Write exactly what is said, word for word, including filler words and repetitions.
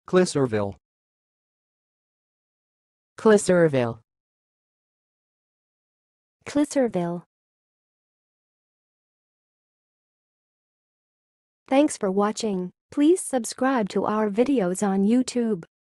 Klisserville. klisserville, klisserville. Thanks for watching. Please subscribe to our videos on YouTube.